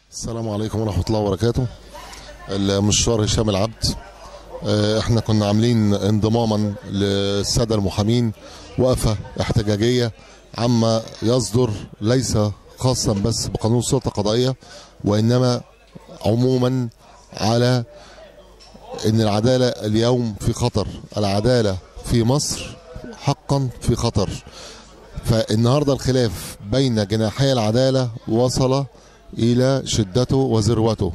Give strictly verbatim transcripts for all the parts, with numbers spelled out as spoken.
السلام عليكم ورحمة الله وبركاته. المستشار هشام العبد. احنا كنا عاملين انضماما للسادة المحامين وقفة احتجاجية عما يصدر، ليس خاصا بس بقانون السلطة القضائية وإنما عموما، على إن العدالة اليوم في خطر. العدالة في مصر حقا في خطر. فالنهارده الخلاف بين جناحي العدالة وصل إلى شدته وذروته،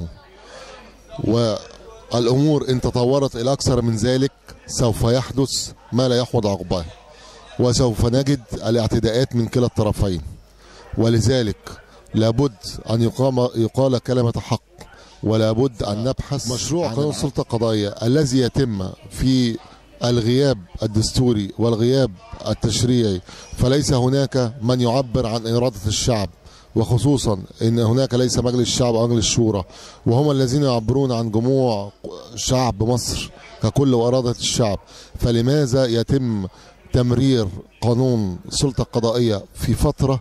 والأمور إن تطورت إلى أكثر من ذلك سوف يحدث ما لا يحمد عقباه، وسوف نجد الاعتداءات من كلا الطرفين. ولذلك لابد أن يقام يقال كلمة حق، ولا بد أن نبحث مشروع قانون السلطة القضائية الذي يتم في الغياب الدستوري والغياب التشريعي. فليس هناك من يعبر عن إرادة الشعب، وخصوصا ان هناك ليس مجلس الشعب او مجلس الشورى، وهم الذين يعبرون عن جموع شعب مصر ككل وإرادة الشعب. فلماذا يتم تمرير قانون السلطة القضائية في فترة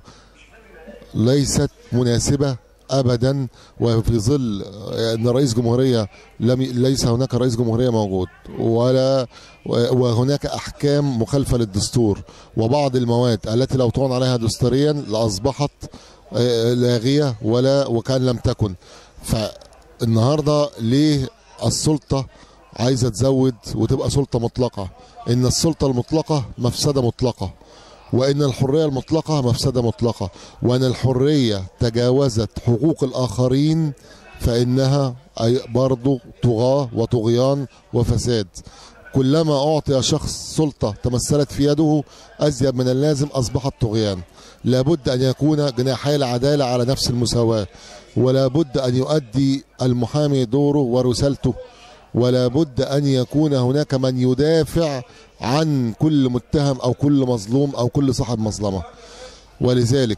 ليست مناسبة ابدا، وفي ظل ان رئيس جمهورية لم ليس هناك رئيس جمهورية موجود، ولا وهناك احكام مخالفة للدستور، وبعض المواد التي لو طعن عليها دستوريا لاصبحت لاغية ولا وكان لم تكن. فالنهارده ليه السلطة عايزة تزود وتبقى سلطة مطلقة؟ ان السلطة المطلقة مفسدة مطلقة، وان الحرية المطلقة مفسدة مطلقة، وان الحرية تجاوزت حقوق الاخرين فانها برضو طغاة وطغيان وفساد. كلما اعطي شخص سلطة تمثلت في يده ازيد من اللازم اصبحت طغيان. لابد ان يكون جناحي العدالة على نفس المساواة، ولا بد ان يؤدي المحامي دوره ورسالته، ولا بد ان يكون هناك من يدافع عن كل متهم او كل مظلوم او كل صاحب مظلمة. ولذلك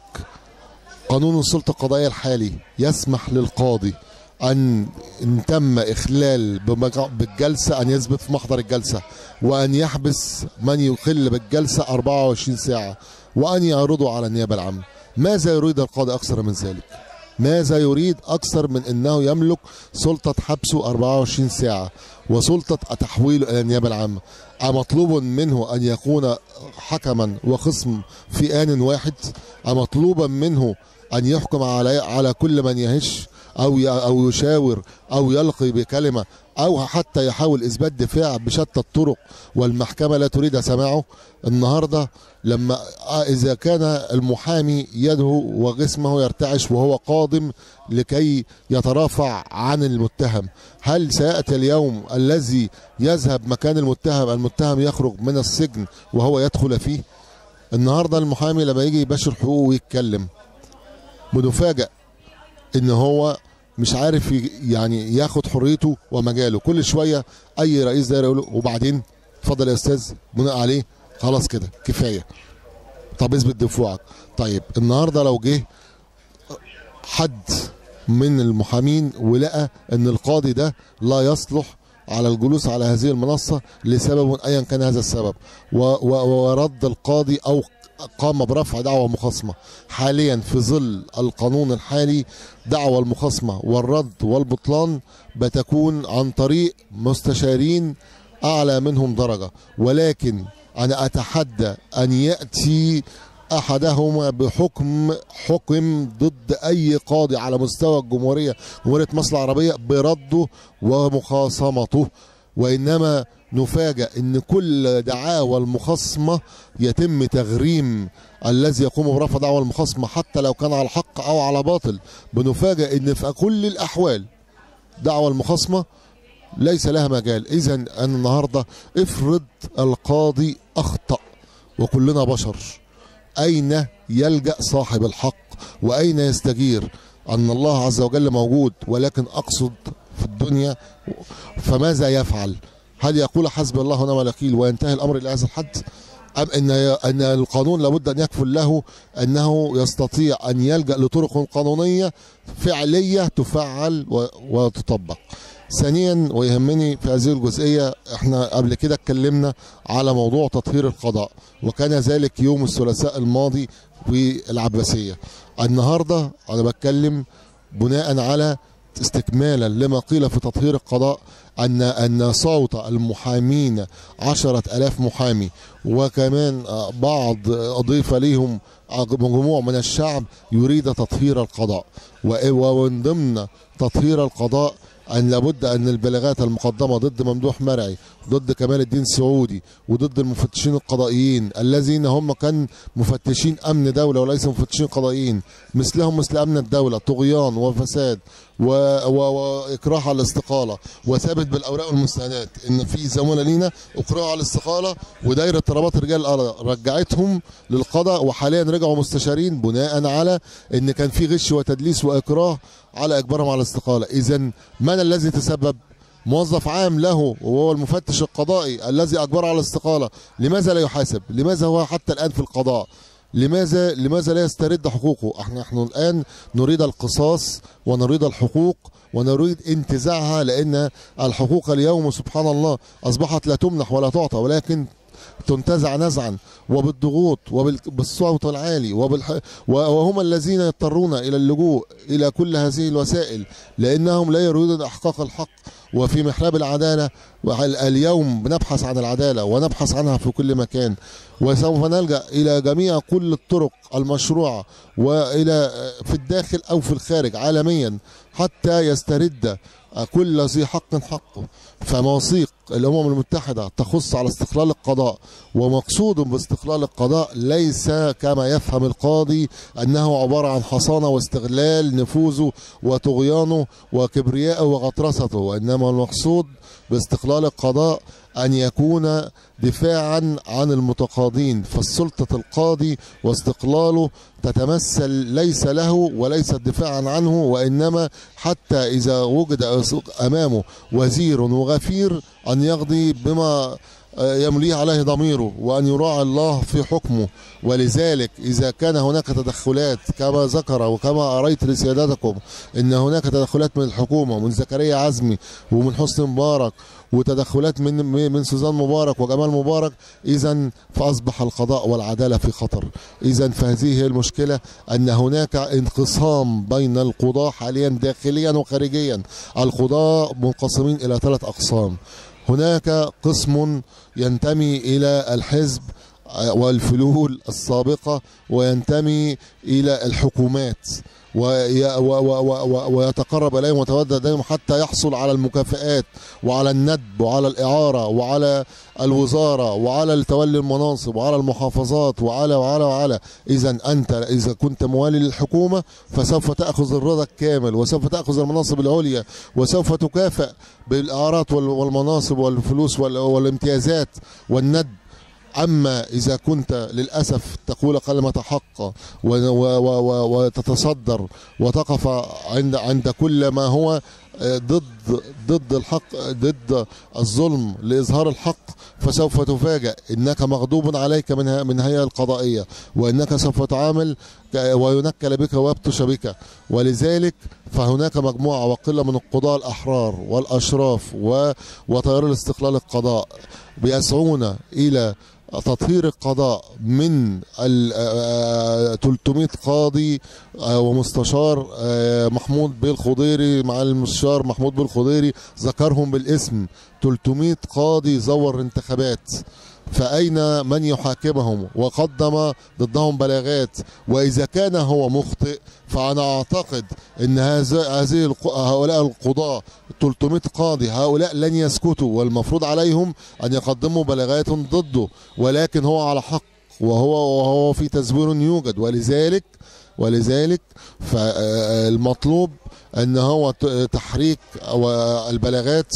قانون السلطة القضائية الحالي يسمح للقاضي أن إن تم إخلال بالجلسة أن يثبت في محضر الجلسة، وأن يحبس من يخل بالجلسة أربعة وعشرين ساعة، وأن يعرضه على النيابة العامة. ماذا يريد القاضي أكثر من ذلك؟ ماذا يريد أكثر من أنه يملك سلطة حبسه أربعة وعشرين ساعة وسلطة تحويله إلى النيابة العامة؟ أمطلوب منه أن يكون حكما وخصم في آن واحد؟ أمطلوبا منه أن يحكم على على كل من يهش أو أو يشاور أو يلقي بكلمة أو حتى يحاول إثبات دفاع بشتى الطرق والمحكمة لا تريد سماعه؟ النهارده لما إذا كان المحامي يده وجسمه يرتعش وهو قادم لكي يترافع عن المتهم، هل سيأتي اليوم الذي يذهب مكان المتهم المتهم يخرج من السجن وهو يدخل فيه؟ النهارده المحامي لما يجي يباشر حقوقه ويتكلم بنفاجأ ان هو مش عارف يعني ياخد حريته ومجاله. كل شويه اي رئيس دايره يقول له وبعدين اتفضل يا استاذ، بناء عليه خلاص كده كفايه، طب اثبت دفوعك. طيب النهارده لو جه حد من المحامين ولقى ان القاضي ده لا يصلح على الجلوس على هذه المنصه لسبب ايا كان هذا السبب، ورد القاضي او قام برفع دعوى مخاصمة. حاليا في ظل القانون الحالي دعوى المخاصمة والرد والبطلان بتكون عن طريق مستشارين أعلى منهم درجة، ولكن أنا أتحدى أن يأتي أحدهما بحكم حكم ضد أي قاضي على مستوى الجمهورية جمهورية مصر العربية برده ومخاصمته، وإنما نفاجأ ان كل دعاوى المخاصمة يتم تغريم الذي يقوم برفع دعوى المخاصمة حتى لو كان على حق او على باطل. بنفاجأ ان في كل الاحوال دعوى المخاصمة ليس لها مجال. اذا انا النهارده افرض القاضي اخطأ وكلنا بشر، اين يلجأ صاحب الحق واين يستجير؟ ان الله عز وجل موجود، ولكن اقصد في الدنيا فماذا يفعل؟ هل يقول حسبي الله ونعم الوكيل وينتهي الامر الى هذا الحد؟ ام ان ان القانون لابد ان يكفل له انه يستطيع ان يلجا لطرق قانونيه فعليه تفعل وتطبق؟ ثانيا ويهمني في هذه الجزئيه، احنا قبل كده اتكلمنا على موضوع تطهير القضاء، وكان ذلك يوم الثلاثاء الماضي في العباسيه. النهارده انا بتكلم بناء على استكمالا لما قيل في تطهير القضاء أن أن صوت المحامين عشرة آلاف محامي، وكمان بعض أضيف ليهم مجموع من الشعب يريد تطهير القضاء. ومن ضمن تطهير القضاء أن لابد أن البلاغات المقدمة ضد ممدوح مرعي، ضد كمال الدين سعودي، وضد المفتشين القضائيين الذين هم كان مفتشين أمن دولة وليس مفتشين قضائيين، مثلهم مثل أمن الدولة، طغيان وفساد و... و... وإكراه على الاستقالة، وثابت بالأوراق والمستندات إن في زملاء لينا أكرهوا على الاستقالة ودايرة رباط رجال القضاء رجعتهم للقضاء، وحاليا رجعوا مستشارين بناء على إن كان في غش وتدليس وإكراه على إجبارهم على الاستقالة. إذا من الذي تسبب؟ موظف عام له وهو المفتش القضائي الذي أجبره على الاستقالة. لماذا لا يحاسب؟ لماذا هو حتى الآن في القضاء؟ لماذا لماذا لا يسترد حقوقه؟ احنا نحن الآن نريد القصاص ونريد الحقوق ونريد انتزاعها، لأن الحقوق اليوم سبحان الله أصبحت لا تمنح ولا تعطى، ولكن تنتزع نزعا وبالضغوط وبالصوت العالي وبالح... وهم الذين يضطرون إلى اللجوء إلى كل هذه الوسائل لأنهم لا يريدون إحقاق الحق. وفي محراب العدالة اليوم بنبحث عن العدالة ونبحث عنها في كل مكان، وسوف نلجأ إلى جميع كل الطرق المشروعة وإلى في الداخل أو في الخارج عالميا حتى يسترد كل ذي حق حقه. فمواثيق الأمم المتحدة تخص على استقلال القضاء، ومقصود باستقلال القضاء ليس كما يفهم القاضي أنه عبارة عن حصانة واستغلال نفوذه وطغيانه وكبريائه وغطرسته، وإنما المقصود باستقلال القضاء أن يكون دفاعا عن المتقاضين. فالسلطة القاضي واستقلاله تتمثل ليس له وليس دفاعا عنه، وإنما حتى إذا وجد أمامه وزير وغفير أن يقضي بما يمليه عليه ضميره وأن يراعي الله في حكمه. ولذلك إذا كان هناك تدخلات كما ذكر وكما أريت لسيادتكم أن هناك تدخلات من الحكومة ومن زكريا عزمي ومن حسني مبارك وتدخلات من من سوزان مبارك وجمال مبارك، إذا فأصبح القضاء والعدالة في خطر. إذا فهذه هي المشكلة، أن هناك انقسام بين القضاة حاليا داخليا وخارجيا. القضاة منقسمين إلى ثلاث أقسام. هناك قسم ينتمي إلى الحزب والفلول السابقة وينتمي إلى الحكومات ويتقرب إليهم ويتودد إليهم حتى يحصل على المكافآت وعلى الندب وعلى الإعارة وعلى الوزارة وعلى تولي المناصب وعلى المحافظات وعلى وعلى وعلى. إذا أنت إذا كنت موالي للحكومة فسوف تأخذ الرضا الكامل وسوف تأخذ المناصب العليا وسوف تكافئ بالإعارات والمناصب والفلوس والامتيازات والندب. أما إذا كنت للأسف تقول كلمة حق وتتصدر وتقف عند عند كل ما هو ضد ضد الحق ضد الظلم لإظهار الحق، فسوف تفاجأ إنك مغضوب عليك من من هيئة القضائية، وإنك سوف تعامل وينكل بك ويبطش بك. ولذلك فهناك مجموعة وقلة من القضاة الأحرار والأشراف وتيار الاستقلال القضاء بيسعون إلى تطهير القضاء من ال ثلاثمائة قاضي ومستشار. محمود بيه الخضيري مع المستشار محمود بيه الخضيري ذكرهم بالاسم، ثلاثمائة قاضي زور انتخابات، فأين من يحاكمهم وقدم ضدهم بلاغات؟ وإذا كان هو مخطئ فأنا أعتقد أن هذه هؤلاء القضاة ثلاثمائة قاضي هؤلاء لن يسكتوا، والمفروض عليهم أن يقدموا بلاغات ضده، ولكن هو على حق وهو وهو في تزوير يوجد. ولذلك ولذلك فالمطلوب ان هو تحريك البلاغات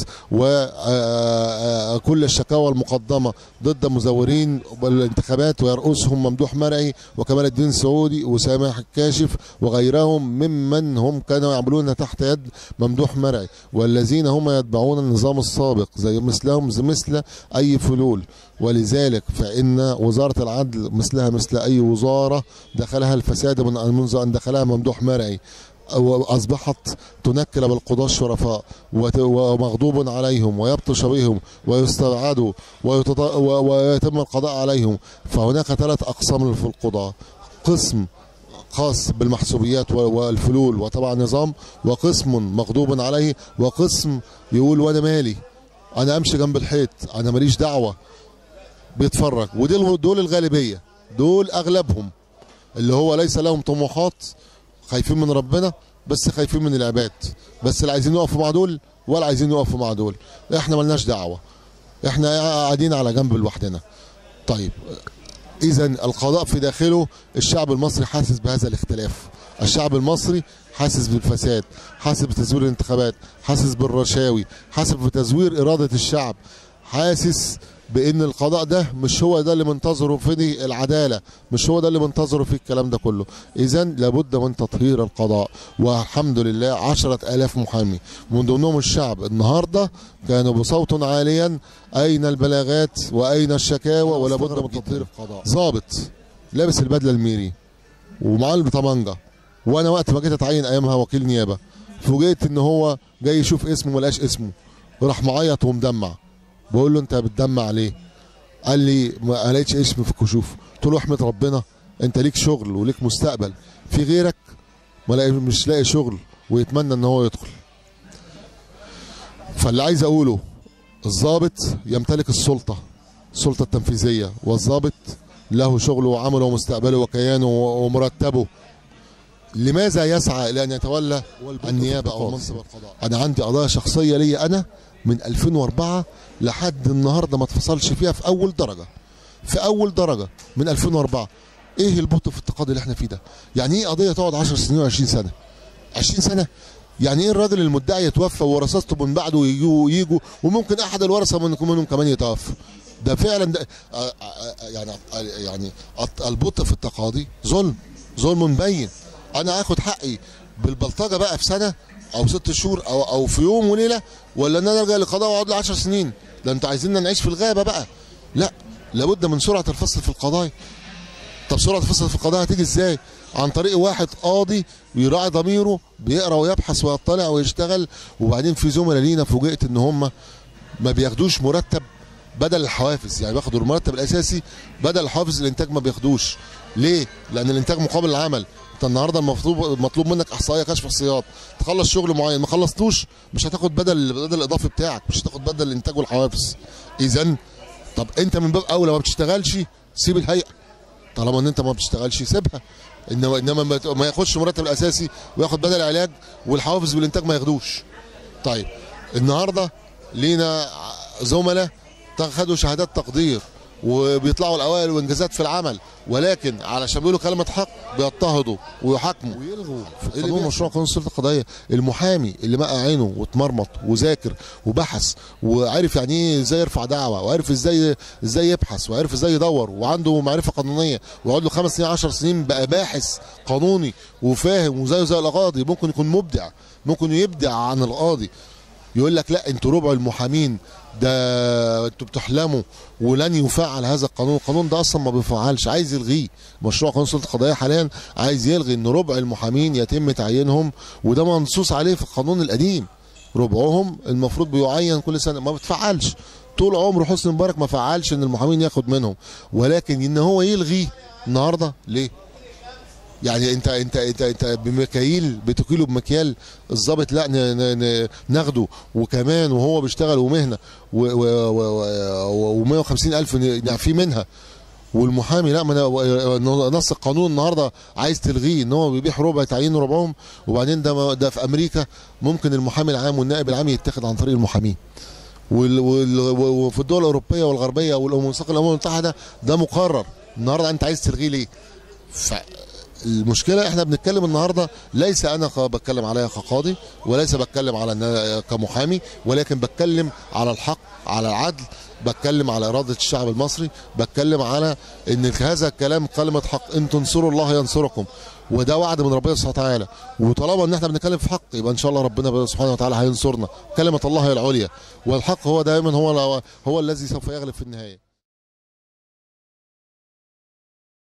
وكل الشكاوى المقدمه ضد مزورين الانتخابات ويرأسهم ممدوح مرعي وكمال الدين سعودي وسامح الكاشف وغيرهم ممن هم كانوا يعملون تحت يد ممدوح مرعي، والذين هم يتبعون النظام السابق زي مثلهم مثل اي فلول. ولذلك فإن وزارة العدل مثلها مثل أي وزارة دخلها الفساد من منذ أن دخلها ممدوح مرعي، وأصبحت تنكل بالقضاة الشرفاء ومغضوب عليهم ويبطش بهم ويستبعدوا ويتم القضاء عليهم. فهناك ثلاث أقسام في القضاة: قسم خاص بالمحسوبيات والفلول وتبع نظام، وقسم مغضوب عليه، وقسم يقول وانا مالي، انا امشي جنب الحيط، انا ماليش دعوه، بيتفرج. ودول دول الغالبيه، دول اغلبهم اللي هو ليس لهم طموحات، خايفين من ربنا بس خايفين من العباد، بس لا عايزين يقفوا مع دول ولا عايزين يقفوا مع دول. احنا ملناش دعوه، احنا قاعدين على جنب لوحدنا. طيب اذا القضاء في داخله الشعب المصري حاسس بهذا الاختلاف، الشعب المصري حاسس بالفساد، حاسس بتزوير الانتخابات، حاسس بالرشاوي، حاسس بتزوير اراده الشعب، حاسس بان القضاء ده مش هو ده اللي منتظره في العداله، مش هو ده اللي منتظره في الكلام ده كله. اذا لابد من تطهير القضاء، والحمد لله عشرة آلاف محامي من ضمنهم الشعب النهارده كانوا بصوت عاليا اين البلاغات واين الشكاوى، ولابد من تطهير القضاء. ضابط لابس البدله الميري ومعاه البطمانجه، وانا وقت ما جيت اتعين ايامها وكيل نيابه فوجئت ان هو جاي يشوف اسمه ما لقاش اسمه، راح معيط ومدمع. بقول له انت بتدمع ليه؟ قال لي ما لقيتش اسم في الكشوف. قلت له احمد ربنا، انت ليك شغل وليك مستقبل، في غيرك ما لاقي مش لاقي شغل ويتمنى ان هو يدخل. فاللي عايز اقوله الضابط يمتلك السلطه، السلطه التنفيذيه، والضابط له شغله وعمله ومستقبله وكيانه ومرتبه. لماذا يسعى الى ان يتولى النيابه او منصب القضاء؟ انا عندي قضايا شخصيه لي انا من ألفين وأربعة لحد النهارده ما اتفصلش فيها في اول درجه، في اول درجه من ألفين وأربعة. ايه البطء في التقاضي اللي احنا فيه ده؟ يعني ايه قضيه تقعد عشر سنين وعشرين سنه؟ عشرين سنه؟ يعني ايه الراجل المدعي يتوفى وورثته من بعده يجوا يجوا وممكن احد الورثه منهم كمان يتوفى؟ ده فعلا ده يعني يعني البطء في التقاضي ظلم، ظلم مبين. انا هاخد حقي بالبلطجه بقى في سنه او ست شهور او او في يوم وليله، ولا ان انا ارجع للقضاء واقعد لي عشر سنين؟ ده انتوا عايزيننا نعيش في الغابه بقى. لا، لابد من سرعه الفصل في القضايا. طب سرعه الفصل في القضايا هتيجي ازاي؟ عن طريق واحد قاضي ويراعي ضميره، بيقرا ويبحث ويطلع ويشتغل. وبعدين في زملاء لينا فوجئت ان هم ما بياخدوش مرتب بدل الحوافز، يعني بياخدوا المرتب الاساسي بدل الحوافز الانتاج ما بياخدوش. ليه؟ لان الانتاج مقابل العمل. انت النهارده المطلوب مطلوب منك احصائيه كشف احصائيات، تخلص شغل معين، ما خلصتوش مش هتاخد بدل البدل الاضافي بتاعك، مش هتاخد بدل الانتاج والحوافز. اذا طب انت من باب اولى ما بتشتغلش سيب الهيئه، طالما ان انت ما بتشتغلش سيبها. انما انما ما ياخدش مرتب الاساسي وياخد بدل العلاج والحوافز والانتاج ما ياخدوش. طيب النهارده لينا زملاء خدوا شهادات تقدير وبيطلعوا الاوائل وانجازات في العمل، ولكن علشان بيقولوا كلمه حق بيضطهدوا ويحاكموا ويلغوا في قانون مشروع قانون السلطه القضائيه. المحامي اللي مقى عينه واتمرمط وذاكر وبحث وعرف يعني ايه ازاي يرفع دعوه، وعرف ازاي ازاي يبحث، وعرف ازاي يدور، وعنده معرفه قانونيه، ويقعد له خمس سنين عشر سنين بقى باحث قانوني وفاهم وزيه زي القاضي، ممكن يكون مبدع، ممكن يبدع عن القاضي. يقول لك لا انتوا ربع المحامين، ده انتوا بتحلموا ولن يفعل هذا القانون. القانون ده اصلا ما بيفعلش، عايز يلغيه. مشروع قانون السلطه القضائيه حاليا عايز يلغي ان ربع المحامين يتم تعيينهم، وده منصوص عليه في القانون القديم. ربعهم المفروض بيعين كل سنه، ما بتفعلش. طول عمره حسني مبارك ما فعلش ان المحامين ياخد منهم، ولكن ان هو يلغيه النهارده ليه؟ يعني انت انت انت انت بمكاييل بتكيله بمكيال الضابط لا ناخده، وكمان وهو بيشتغل ومهنه و مية وخمسين ألف نعفيه منها. والمحامي لا، نص القانون النهارده عايز تلغيه ان هو بيبيح ربع تعيين ربعهم. وبعدين ده ده في امريكا ممكن المحامي العام والنائب العام يتاخد عن طريق المحامين. وفي الدول الاوروبيه والغربيه والمنسق الامم المتحده ده مقرر. النهارده انت عايز تلغيه ليه؟ المشكله احنا بنتكلم النهارده ليس انا بتكلم عليها كقاضي، وليس بتكلم على كمحامي، ولكن بتكلم على الحق، على العدل، بتكلم على اراده الشعب المصري، بتكلم على ان هذا الكلام كلمه حق. ان تنصروا الله ينصركم، وده وعد من ربنا سبحانه وتعالى. وطالما ان احنا بنتكلم في حق يبقى ان شاء الله ربنا سبحانه وتعالى هينصرنا. كلمه الله هي العليا، والحق هو دائما هو هو الذي سوف يغلب في النهايه.